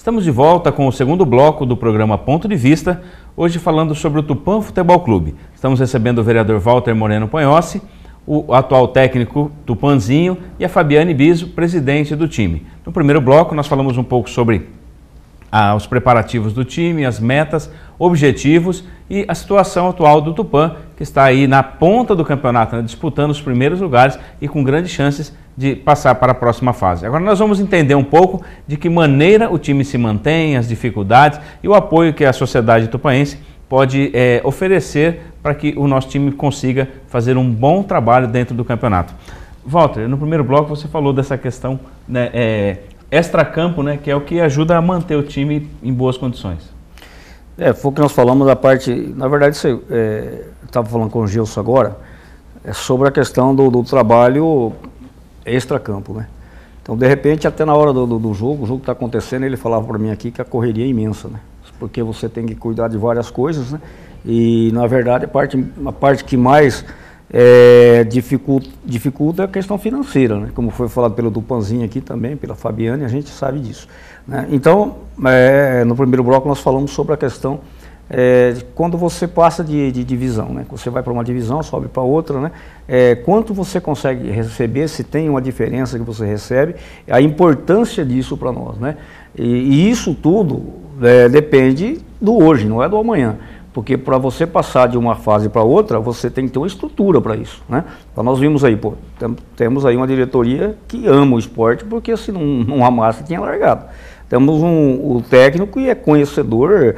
Estamos de volta com o segundo bloco do programa Ponto de Vista, hoje falando sobre o Tupã Futebol Clube. Estamos recebendo o vereador Walter Moreno Ponhossi, o atual técnico Tupanzinho e a Fabiane Biso, presidente do time. No primeiro bloco nós falamos um pouco sobre os preparativos do time, as metas, objetivos e a situação atual do Tupã, que está aí na ponta do campeonato, né, disputando os primeiros lugares e com grandes chances de passar para a próxima fase. Agora nós vamos entender um pouco de que maneira o time se mantém, as dificuldades e o apoio que a sociedade tupaense pode oferecer para que o nosso time consiga fazer um bom trabalho dentro do campeonato. Walter, no primeiro bloco você falou dessa questão, né, extracampo, né, que é o que ajuda a manter o time em boas condições. Foi o que nós falamos da parte, na verdade, eu estava falando com o Gilson agora, sobre a questão do trabalho extracampo, né? Então, de repente, até na hora do jogo, o jogo está acontecendo, ele falava para mim aqui que a correria é imensa, né? Porque você tem que cuidar de várias coisas, né? E, na verdade, a parte que mais dificulta é a questão financeira, né? Como foi falado pelo Tupanzinho aqui também, pela Fabiane, a gente sabe disso, né? Então, no primeiro bloco nós falamos sobre a questão quando você passa de divisão, né? Você vai para uma divisão, sobe para outra, né? Quanto você consegue receber, se tem uma diferença que você recebe, a importância disso para nós, né? E isso tudo depende do hoje, não é do amanhã. Porque para você passar de uma fase para outra, você tem que ter uma estrutura para isso, né? Então nós vimos aí, temos aí uma diretoria que ama o esporte, porque se não amasse, tinha largado. Temos o técnico e é conhecedor,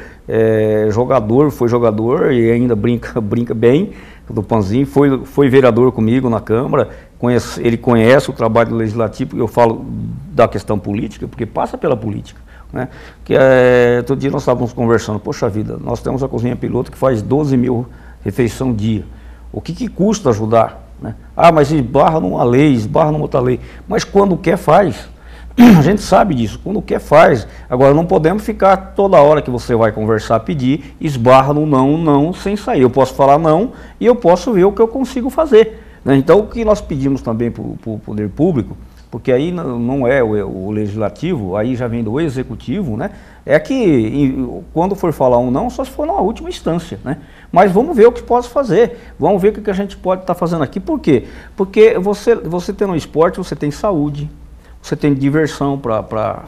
foi jogador e ainda brinca bem, do Panzinho, foi vereador comigo na Câmara, ele conhece o trabalho legislativo, eu falo da questão política, porque passa pela política, né? Que todo dia nós estávamos conversando, poxa vida, nós temos a cozinha piloto que faz 12 mil refeições dia, o que custa ajudar, né? Mas esbarra numa lei, esbarra numa outra lei, mas quando quer faz, a gente sabe disso, quando quer faz. Agora não podemos ficar toda hora que você vai conversar, pedir, esbarra no não, sem sair. Eu posso falar não e eu posso ver o que eu consigo fazer, né? Então o que nós pedimos também para o poder público, porque aí não é o legislativo, aí já vem do executivo, né? É que quando for falar um não, só se for na última instância, né? Mas vamos ver o que posso fazer, vamos ver o que a gente pode estar fazendo aqui. Por quê? Porque você tendo um esporte, você tem saúde, você tem diversão para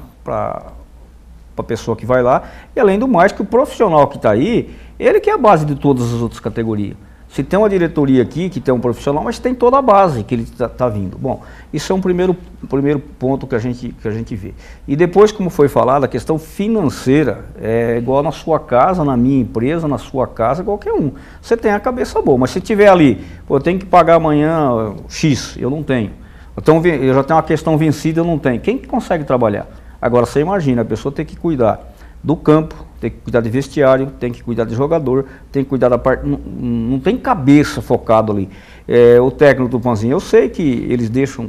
a pessoa que vai lá, e além do mais que o profissional que está aí, ele que é a base de todas as outras categorias. Se tem uma diretoria aqui que tem um profissional, mas tem toda a base que ele está vindo. Bom, isso é um primeiro ponto que a gente vê. E depois, como foi falado, a questão financeira é igual na sua casa, na minha empresa, na sua casa, qualquer um. Você tem a cabeça boa, mas se tiver ali, eu tenho que pagar amanhã X, eu não tenho. Então, eu já tenho uma questão vencida, eu não tenho. Quem que consegue trabalhar? Agora, você imagina, a pessoa tem que cuidar do campo, tem que cuidar de vestiário, tem que cuidar de jogador, tem que cuidar da parte... Não tem cabeça focado ali. O técnico do Panzinho, eu sei que eles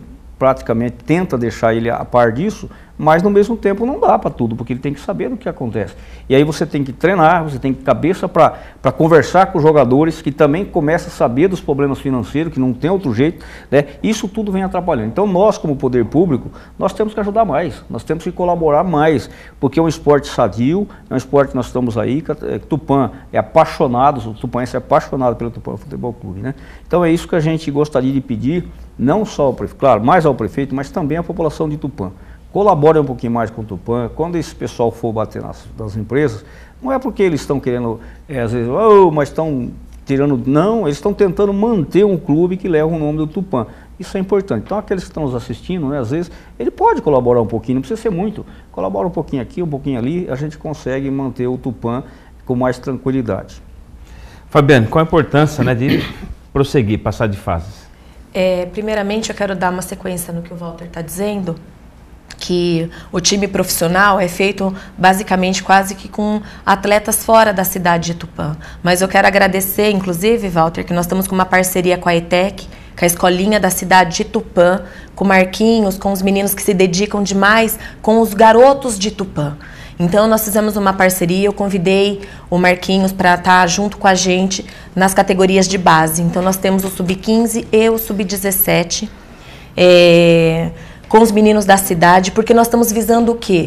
tenta deixar ele a par disso, mas no mesmo tempo não dá para tudo, porque ele tem que saber do que acontece. E aí você tem que treinar, você tem que cabeça para conversar com os jogadores, que também começam a saber dos problemas financeiros, que não tem outro jeito, né? Isso tudo vem atrapalhando. Então nós, como poder público, nós temos que ajudar mais, nós temos que colaborar mais, porque é um esporte sadio, é um esporte que nós estamos aí, Tupã é apaixonado, o tupaense é apaixonado pelo Tupã Futebol Clube, né? Então é isso que a gente gostaria de pedir, não só ao prefeito, claro, mais ao prefeito, mas também à população de Tupã. Colabore um pouquinho mais com o Tupã. Quando esse pessoal for bater nas empresas, não é porque eles estão querendo, às vezes, mas estão tirando... Não, eles estão tentando manter um clube que leva o nome do Tupã. Isso é importante. Então, aqueles que estão nos assistindo, né, às vezes, ele pode colaborar um pouquinho, não precisa ser muito. Colabora um pouquinho aqui, um pouquinho ali, a gente consegue manter o Tupã com mais tranquilidade. Fabiane, qual a importância, né, de prosseguir, passar de fases? Primeiramente, eu quero dar uma sequência no que o Walter está dizendo, que o time profissional é feito basicamente quase que com atletas fora da cidade de Tupã. Mas eu quero agradecer, inclusive, Walter, que nós estamos com uma parceria com a ETEC, com a escolinha da cidade de Tupã, com o Marquinhos, com os meninos que se dedicam demais, com os garotos de Tupã. Então, nós fizemos uma parceria, eu convidei o Marquinhos para estar junto com a gente nas categorias de base. Então, nós temos o Sub-15 e o Sub-17 com os meninos da cidade, porque nós estamos visando o quê?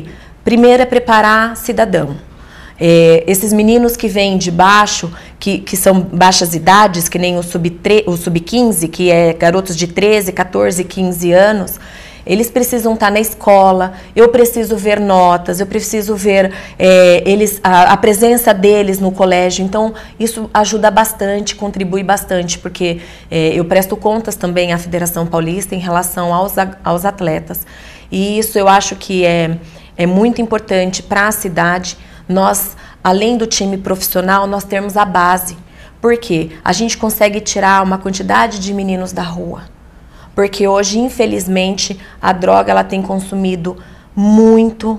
Primeiro é preparar cidadão. Esses meninos que vêm de baixo, que são baixas idades, que nem o sub-15, que é garotos de 13, 14, 15 anos, eles precisam estar na escola, eu preciso ver notas, eu preciso ver a presença deles no colégio. Então, isso ajuda bastante, contribui bastante, porque eu presto contas também à Federação Paulista em relação aos atletas. E isso eu acho que é muito importante para a cidade. Nós, além do time profissional, nós temos a base. Por quê? A gente consegue tirar uma quantidade de meninos da rua. Porque hoje, infelizmente, a droga ela tem consumido muito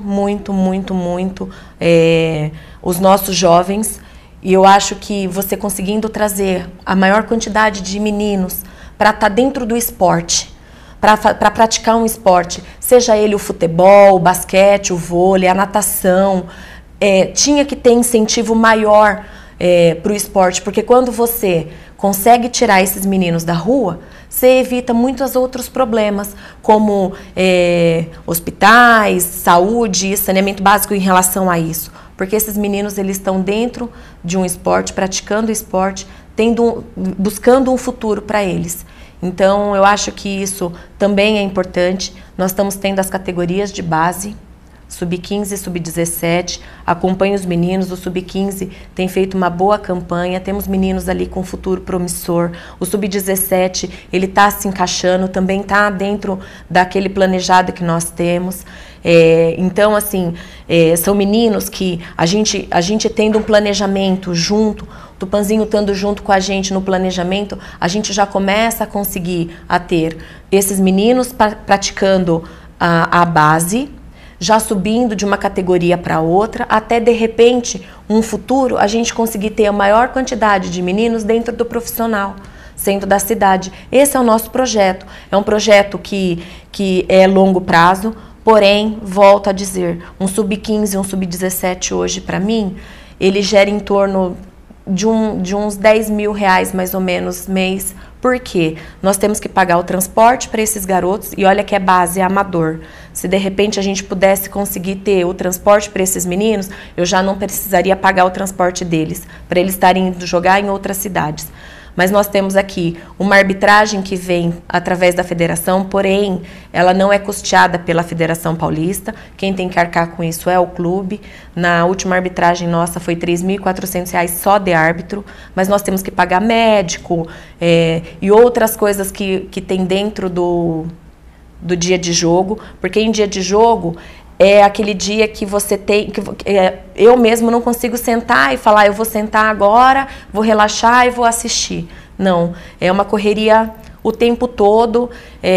os nossos jovens. E eu acho que você conseguindo trazer a maior quantidade de meninos para estar dentro do esporte, para praticar um esporte, seja ele o futebol, o basquete, o vôlei, a natação, tinha que ter incentivo maior para o esporte, porque quando você consegue tirar esses meninos da rua, você evita muitos outros problemas, como hospitais, saúde, saneamento básico em relação a isso. Porque esses meninos eles estão dentro de um esporte, praticando o esporte, buscando um futuro para eles. Então, eu acho que isso também é importante. Nós estamos tendo as categorias de base, sub-15 e sub-17, acompanho os meninos, o sub-15 tem feito uma boa campanha, temos meninos ali com futuro promissor, o sub-17 ele está se encaixando, também está dentro daquele planejado que nós temos. Então, assim, são meninos que a gente tendo um planejamento junto, o Tupanzinho estando junto com a gente no planejamento, a gente já começa a conseguir ter esses meninos praticando a base, já subindo de uma categoria para outra, até de repente, um futuro, a gente conseguir ter a maior quantidade de meninos dentro do profissional, centro da cidade. Esse é o nosso projeto. É um projeto que é longo prazo, porém, volto a dizer, um sub-15, um sub-17 hoje, para mim, ele gera em torno de uns 10 mil reais, mais ou menos, mês. Por quê? Nós temos que pagar o transporte para esses garotos, e olha que é base, é amador. Se de repente a gente pudesse conseguir ter o transporte para esses meninos, eu já não precisaria pagar o transporte deles, para eles estarem indo jogar em outras cidades. Mas nós temos aqui uma arbitragem que vem através da federação, porém, ela não é custeada pela Federação Paulista. Quem tem que arcar com isso é o clube. Na última arbitragem nossa foi R$ 3.400 só de árbitro, mas nós temos que pagar médico e outras coisas que tem dentro do dia de jogo, porque em dia de jogo é aquele dia que você tem, eu mesmo não consigo sentar e falar, eu vou sentar agora, vou relaxar e vou assistir. Não, é uma correria o tempo todo.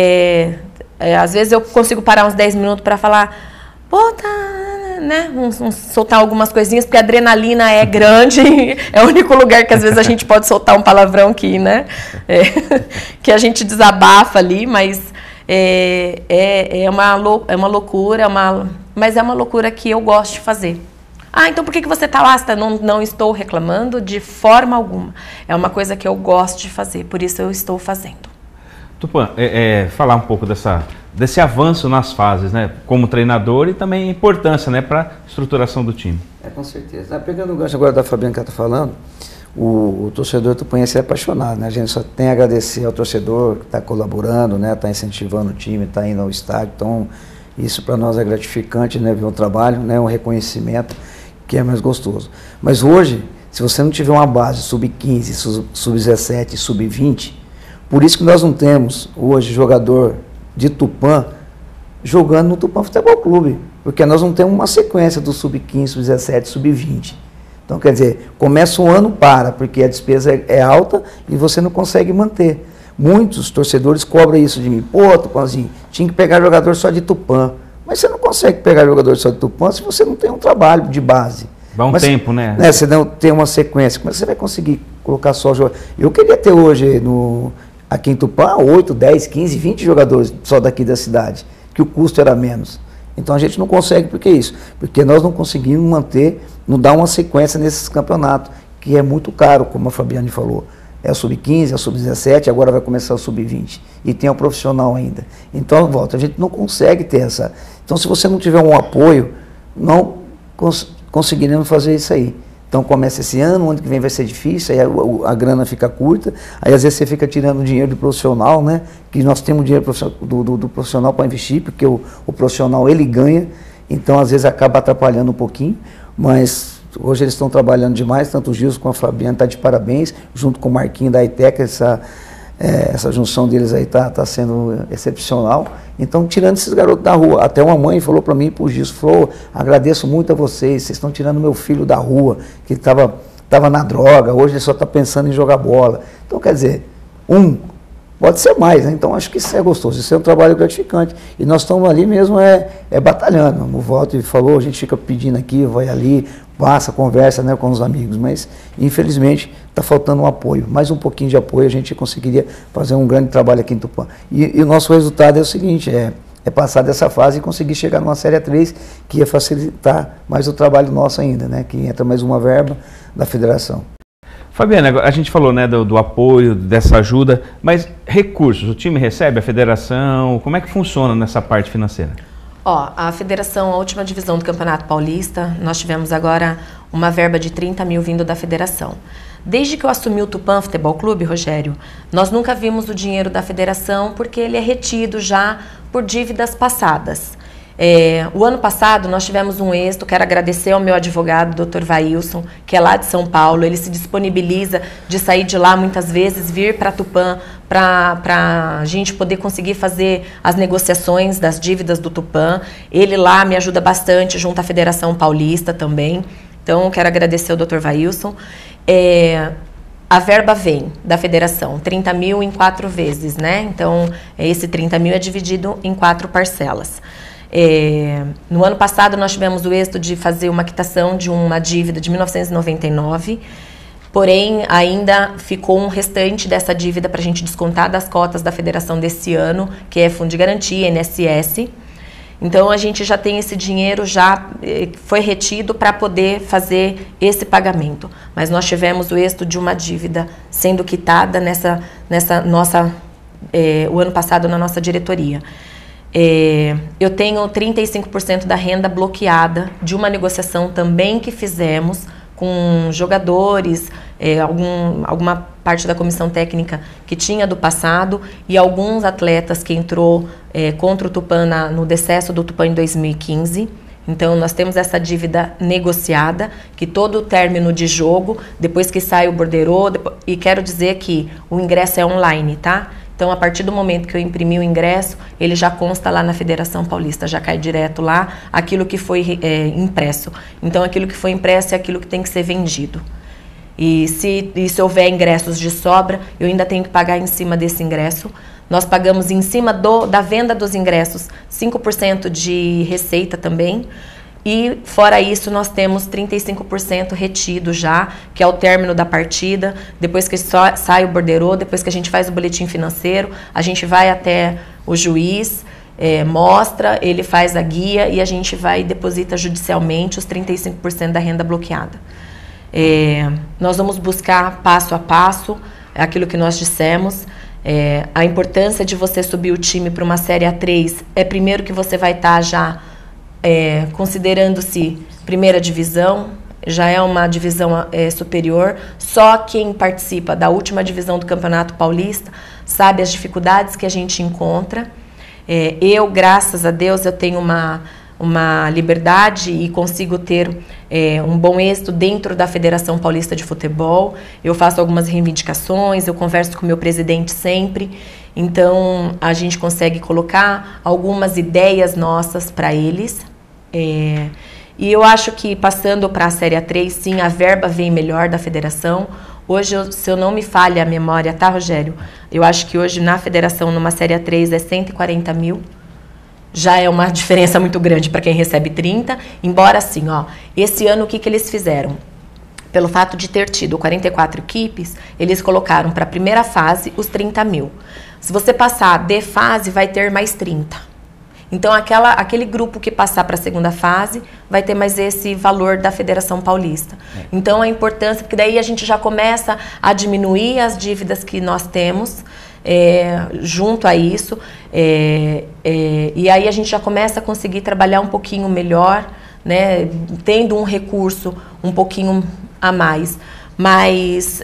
Às vezes eu consigo parar uns 10 minutos para falar, pô, tá, né, soltar algumas coisinhas, porque a adrenalina é grande, é o único lugar que às vezes a gente pode soltar um palavrão aqui, né, que a gente desabafa ali, mas é uma loucura, mas é uma loucura que eu gosto de fazer. Então por que você está lá? Não estou reclamando de forma alguma. É uma coisa que eu gosto de fazer, por isso eu estou fazendo. Tupã, falar um pouco desse avanço nas fases, né, como treinador, e também a importância, né, para a estruturação do time. Com certeza. Pegando o gancho agora da Fabiana que está falando, o torcedor tupanhense é apaixonado, né? A gente só tem a agradecer ao torcedor que está colaborando, né? Está incentivando o time, está indo ao estádio. Então, isso para nós é gratificante, né? Ver um trabalho, né? Um reconhecimento que é mais gostoso. Mas hoje, se você não tiver uma base sub-15, sub-17, sub-20, por isso que nós não temos hoje jogador de Tupã jogando no Tupã Futebol Clube, porque nós não temos uma sequência do sub-15, sub-17, sub-20. Então, quer dizer, começa um ano, porque a despesa é alta e você não consegue manter. Muitos torcedores cobram isso de mim. Pô, Tupanzinho, tinha que pegar jogador só de Tupã. Mas você não consegue pegar jogador só de Tupã se você não tem um trabalho de base. Dá um tempo, né? Você não tem uma sequência. Como é que você vai conseguir colocar só jogador? Eu queria ter hoje aqui em Tupã 8, 10, 15, 20 jogadores só daqui da cidade, que o custo era menos. Então a gente não consegue, por que isso? Porque nós não conseguimos manter, não dar uma sequência nesses campeonatos, que é muito caro, como a Fabiane falou. É o sub-15, é o sub-17, agora vai começar o sub-20. E tem o profissional ainda. Então, volta, a gente não consegue ter essa. Então, se você não tiver um apoio, não conseguiremos fazer isso aí. Então começa esse ano que vem vai ser difícil, aí a grana fica curta, aí às vezes você fica tirando dinheiro do profissional, né? Que nós temos dinheiro do profissional para investir, porque o profissional ele ganha, então às vezes acaba atrapalhando um pouquinho, mas hoje eles estão trabalhando demais, tanto o Gilson como a Fabiana está de parabéns, junto com o Marquinho da ITECA, essa junção deles aí tá sendo excepcional. Então, tirando esses garotos da rua, até uma mãe falou para mim e para o Gilson, falou, agradeço muito a vocês estão tirando meu filho da rua, que ele estava na droga, hoje ele só está pensando em jogar bola. Então, quer dizer, pode ser mais, né? Então acho que isso é gostoso, isso é um trabalho gratificante. E nós estamos ali mesmo batalhando. O Walter falou, a gente fica pedindo aqui, vai ali, passa, conversa, né, com os amigos, mas infelizmente está faltando um apoio. Mais um pouquinho de apoio a gente conseguiria fazer um grande trabalho aqui em Tupã. E o nosso resultado é o seguinte, é passar dessa fase e conseguir chegar numa Série A3, que ia facilitar mais o trabalho nosso ainda, né, que entra mais uma verba da federação. Fabiana, a gente falou, né, do apoio, dessa ajuda, mas recursos, o time recebe, a federação, como é que funciona nessa parte financeira? A federação, a última divisão do Campeonato Paulista, nós tivemos agora uma verba de 30 mil vindo da federação. Desde que eu assumi o Tupã Futebol Clube, Rogério, nós nunca vimos o dinheiro da federação porque ele é retido já por dívidas passadas. O ano passado nós tivemos um êxito, quero agradecer ao meu advogado, Dr. Vailson, que é lá de São Paulo, ele se disponibiliza de sair de lá muitas vezes, vir para Tupã, para a gente poder conseguir fazer as negociações das dívidas do Tupã. Ele lá me ajuda bastante, junto à Federação Paulista também, então quero agradecer ao Dr. Vailson. A verba vem da federação, 30 mil em 4 vezes, né? Então esse 30 mil é dividido em 4 parcelas. No ano passado nós tivemos o êxito de fazer uma quitação de uma dívida de 1999, porém ainda ficou um restante dessa dívida para a gente descontar das cotas da federação desse ano, que é Fundo de Garantia, INSS. Então a gente já tem esse dinheiro, já foi retido para poder fazer esse pagamento. Mas nós tivemos o êxito de uma dívida sendo quitada nessa nossa, o ano passado na nossa diretoria. Eu tenho 35% da renda bloqueada de uma negociação também que fizemos com jogadores, alguma parte da comissão técnica que tinha do passado e alguns atletas que entrou contra o Tupã no decesso do Tupã em 2015. Então nós temos essa dívida negociada, que todo término de jogo, depois que sai o borderô, e quero dizer que o ingresso é online, tá? Então, a partir do momento que eu imprimi o ingresso, ele já consta lá na Federação Paulista, já cai direto lá aquilo que foi impresso. Então, aquilo que foi impresso é aquilo que tem que ser vendido. E se houver ingressos de sobra, eu ainda tenho que pagar em cima desse ingresso. Nós pagamos em cima da venda dos ingressos 5% de receita também. E, fora isso, nós temos 35% retido já, que é o término da partida. Depois que sai o borderô, depois que a gente faz o boletim financeiro, a gente vai até o juiz, mostra, ele faz a guia e a gente vai e deposita judicialmente os 35% da renda bloqueada. Nós vamos buscar passo a passo aquilo que nós dissemos. A importância de você subir o time para uma Série A3 é primeiro que você vai estar já considerando-se primeira divisão, já é uma divisão superior. Só quem participa da última divisão do Campeonato Paulista sabe as dificuldades que a gente encontra. Eu, graças a Deus, eu tenho uma liberdade e consigo ter um bom êxito dentro da Federação Paulista de Futebol. Eu faço algumas reivindicações, eu converso com o meu presidente sempre. Então, a gente consegue colocar algumas ideias nossas para eles. E eu acho que, passando para a Série A3, sim, a verba vem melhor da federação. Hoje, se eu não me falha a memória, tá, Rogério? Eu acho que hoje, na federação, numa Série A3, é 140 mil. Já é uma diferença muito grande para quem recebe 30. Embora, assim, esse ano, o que eles fizeram? Pelo fato de ter tido 44 equipes, eles colocaram para a primeira fase os 30 mil. Se você passar de fase, vai ter mais 30. Então, aquele grupo que passar para a segunda fase vai ter mais esse valor da Federação Paulista. Então, a importância, porque daí a gente já começa a diminuir as dívidas que nós temos junto a isso. E aí a gente já começa a conseguir trabalhar um pouquinho melhor né, tendo um recurso um pouquinho a mais. Mas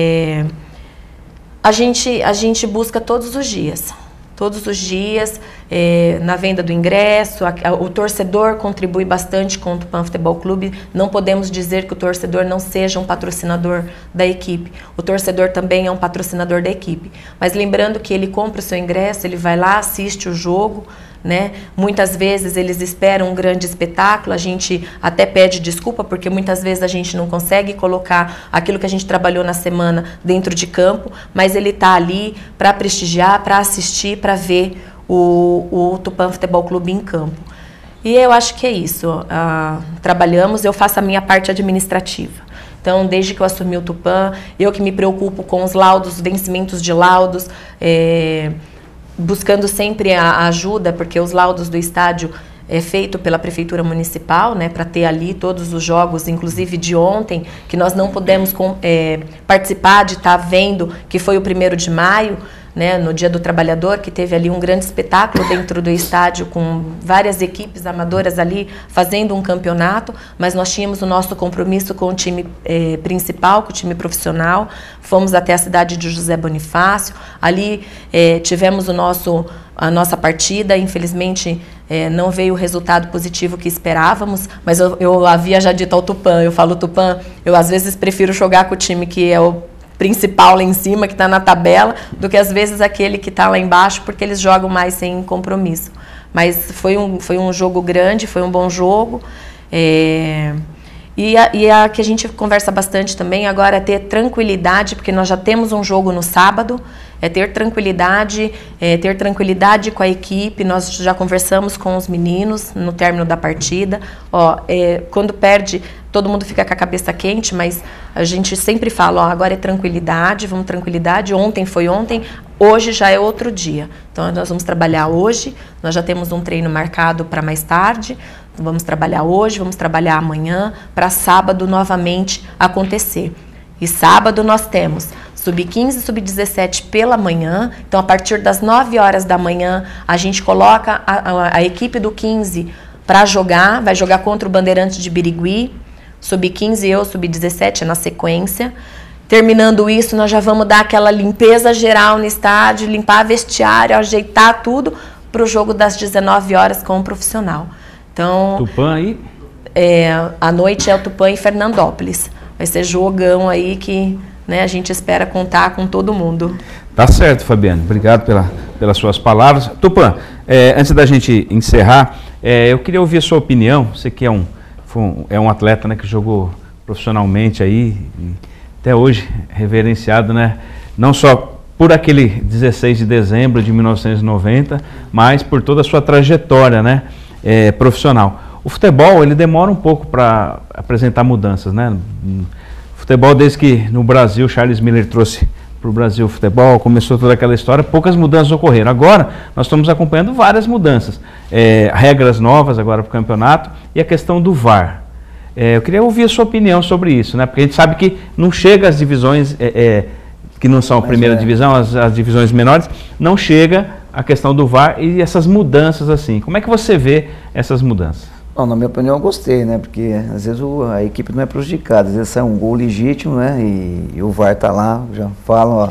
a gente busca todos os dias. Todos os dias, na venda do ingresso, o torcedor contribui bastante com o Tupã Futebol Clube. Não podemos dizer que o torcedor não seja um patrocinador da equipe. O torcedor também é um patrocinador da equipe. Mas lembrando que ele compra o seu ingresso, ele vai lá, assiste o jogo, né? Muitas vezes eles esperam um grande espetáculo, a gente até pede desculpa, porque muitas vezes a gente não consegue colocar aquilo que a gente trabalhou na semana dentro de campo, mas ele está ali para prestigiar, para assistir, para ver o Tupã Futebol Clube em campo. E eu acho que é isso. Trabalhamos, eu faço a minha parte administrativa. Então, desde que eu assumi o Tupã, eu que me preocupo com os laudos, vencimentos de laudos, buscando sempre a ajuda, porque os laudos do estádio é feito pela Prefeitura Municipal, né, para ter ali todos os jogos, inclusive de ontem, que nós não pudemos participar de estar vendo, que foi o 1º de maio, né, no Dia do Trabalhador, que teve ali um grande espetáculo dentro do estádio, com várias equipes amadoras ali fazendo um campeonato, mas nós tínhamos o nosso compromisso com o time principal, com o time profissional. Fomos até a cidade de José Bonifácio, ali tivemos a nossa partida, infelizmente não veio o resultado positivo que esperávamos, mas eu havia já dito ao Tupã, eu falo, Tupã, eu às vezes prefiro jogar com o time que é o principal lá em cima, que está na tabela, do que às vezes aquele que está lá embaixo, porque eles jogam mais sem compromisso. Mas foi um jogo grande, foi um bom jogo. E a que a gente conversa bastante também agora é ter tranquilidade, porque nós já temos um jogo no sábado, ter tranquilidade com a equipe. Nós já conversamos com os meninos no término da partida. Quando perde, todo mundo fica com a cabeça quente, mas a gente sempre fala, agora é tranquilidade, vamos tranquilidade. Ontem foi ontem, hoje já é outro dia. Então nós vamos trabalhar hoje, nós já temos um treino marcado para mais tarde. Vamos trabalhar hoje, vamos trabalhar amanhã, para sábado novamente acontecer. E sábado nós temos Sub-15 e Sub-17 pela manhã. Então, a partir das 9 horas da manhã, a gente coloca a equipe do 15 para jogar. Vai jogar contra o Bandeirantes de Birigui. Sub-15 e o Sub-17 na sequência. Terminando isso, nós já vamos dar aquela limpeza geral no estádio, limpar vestiário, ajeitar tudo para o jogo das 19 horas com o profissional. Então, Tupã aí? À noite é o Tupã e Fernandópolis. Vai ser jogão aí que, né, a gente espera contar com todo mundo. Tá certo, Fabiane. Obrigado pelas suas palavras. Tupã, antes da gente encerrar, eu queria ouvir a sua opinião. Você que é um atleta, né, que jogou profissionalmente aí, e até hoje reverenciado, né, não só por aquele 16 de dezembro de 1990, mas por toda a sua trajetória, né, profissional. O futebol, ele demora um pouco para apresentar mudanças, né? O futebol, desde que no Brasil Charles Miller trouxe para o Brasil o futebol, começou toda aquela história, poucas mudanças ocorreram. Agora, nós estamos acompanhando várias mudanças. Regras novas agora para o campeonato e a questão do VAR. Eu queria ouvir a sua opinião sobre isso, né? Porque a gente sabe que não chega às divisões que não são a primeira divisão, as divisões menores, não chega a questão do VAR e essas mudanças assim. Como é que você vê essas mudanças? Bom, na minha opinião, eu gostei, né? Porque às vezes a equipe não é prejudicada, às vezes sai um gol legítimo, né? E o VAR tá lá, já falam,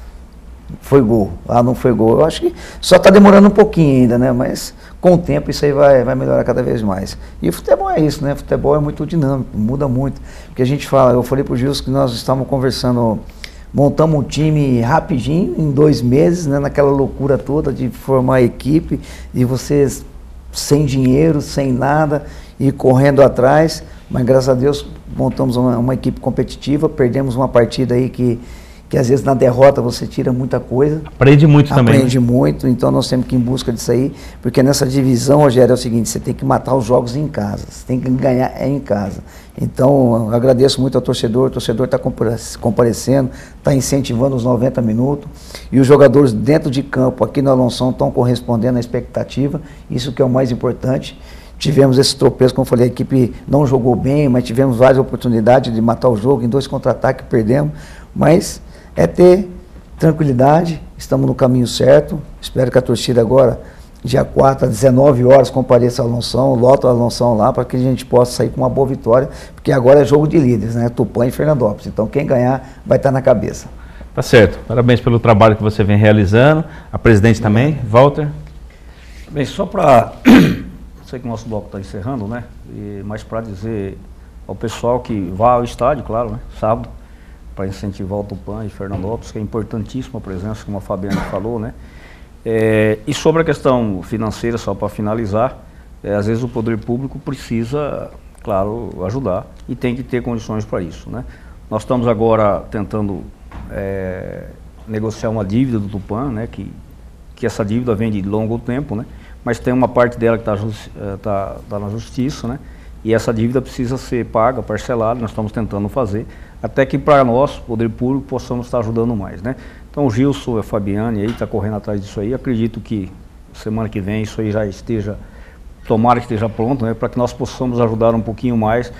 foi gol, não foi gol. Eu acho que só está demorando um pouquinho ainda, né? Mas com o tempo isso aí vai melhorar cada vez mais. E o futebol é isso, né? O futebol é muito dinâmico, muda muito. Porque a gente fala, eu falei pro Gilson que nós estávamos conversando, montamos um time rapidinho, em 2 meses, né? Naquela loucura toda de formar a equipe, e vocês sem dinheiro, sem nada, e correndo atrás, mas graças a Deus montamos uma equipe competitiva, perdemos uma partida aí que às vezes na derrota você tira muita coisa. Aprende muito também. Aprende muito, então nós temos que ir em busca disso aí, porque nessa divisão, Rogério, é o seguinte, você tem que matar os jogos em casa, você tem que ganhar em casa. Então, eu agradeço muito ao torcedor, o torcedor está comparecendo, está incentivando os 90 minutos, e os jogadores dentro de campo, aqui no Alonso, estão correspondendo à expectativa, isso que é o mais importante. Tivemos esse tropeço, como eu falei, a equipe não jogou bem, mas tivemos várias oportunidades de matar o jogo, em 2 contra-ataques perdemos, mas é ter tranquilidade, estamos no caminho certo, espero que a torcida agora dia 4 às 19 horas, compareça ao Alonção, lota o Alonção lá, para que a gente possa sair com uma boa vitória, porque agora é jogo de líderes, né? Tupã e Fernandópolis. Então quem ganhar vai estar na cabeça. Tá certo. Parabéns pelo trabalho que você vem realizando. A presidente também, Walter. Bem, só para... sei que o nosso bloco está encerrando, né? Mas para dizer ao pessoal que vá ao estádio, claro, né? Sábado, para incentivar o Tupã e Fernandópolis, que é importantíssima a presença, como a Fabiana falou, né? E sobre a questão financeira, só para finalizar, às vezes o poder público precisa, claro, ajudar e tem que ter condições para isso, né? Nós estamos agora tentando negociar uma dívida do Tupã, né? Que essa dívida vem de longo tempo, né? Mas tem uma parte dela que está na justiça, né? E essa dívida precisa ser paga, parcelada, nós estamos tentando fazer, até que para nós, poder público, possamos estar ajudando mais, né? Então o Gilson e a Fabiane aí está correndo atrás disso aí, acredito que semana que vem isso aí já esteja, tomara que esteja pronto, né? Para que nós possamos ajudar um pouquinho mais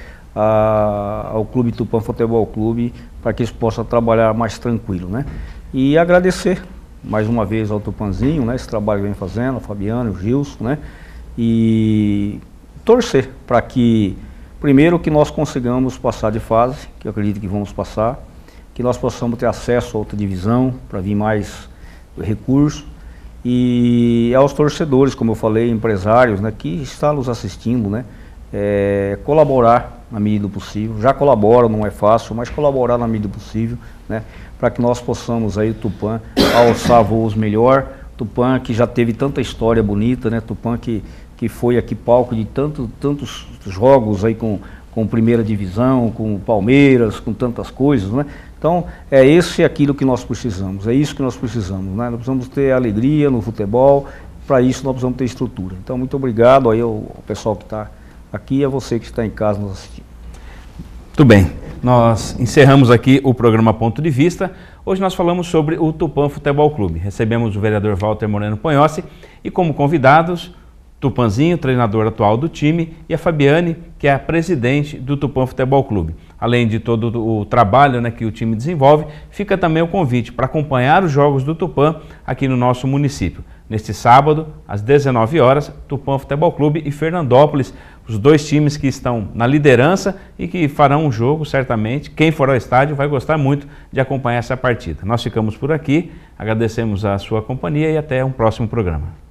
ao Clube Tupã Futebol Clube, para que eles possam trabalhar mais tranquilo, né? E agradecer mais uma vez ao Tupanzinho, né? Esse trabalho que vem fazendo, a Fabiane, o Gilson, né? E torcer para que, primeiro, que nós consigamos passar de fase, que eu acredito que vamos passar, que nós possamos ter acesso a outra divisão, para vir mais recursos, e aos torcedores, como eu falei, empresários, né, que estão nos assistindo, né, colaborar na medida do possível, já colaboram, não é fácil, mas colaborar na medida do possível, né, para que nós possamos aí, o Tupã, alçar voos melhor, Tupã que já teve tanta história bonita, né, Tupã que foi aqui palco de tantos jogos aí com primeira divisão, com Palmeiras, com tantas coisas, né? Então, esse é aquilo que nós precisamos, é isso que nós precisamos, né? Nós precisamos ter alegria no futebol, para isso nós precisamos ter estrutura. Então, muito obrigado aí ao pessoal que está aqui e a você que está em casa nos assistindo. Muito bem, nós encerramos aqui o programa Ponto de Vista. Hoje nós falamos sobre o Tupã Futebol Clube. Recebemos o vereador Walter Moreno Ponhossi e como convidados, Tupanzinho, treinador atual do time, e a Fabiane, que é a presidente do Tupã Futebol Clube. Além de todo o trabalho, né, que o time desenvolve, fica também o convite para acompanhar os jogos do Tupã aqui no nosso município. Neste sábado, às 19 horas, Tupã Futebol Clube e Fernandópolis, os dois times que estão na liderança e que farão um jogo, certamente. Quem for ao estádio vai gostar muito de acompanhar essa partida. Nós ficamos por aqui, agradecemos a sua companhia e até um próximo programa.